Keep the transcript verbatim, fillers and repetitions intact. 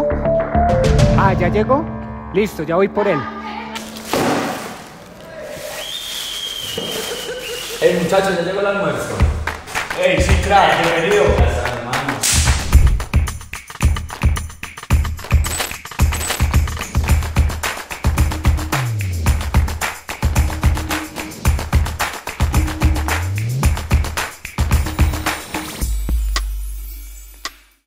llegó? Ah, ¿ya llegó? Listo, ya voy por él. Hey muchachos, ya llegó el almuerzo. Hey, sí, crack, bienvenido.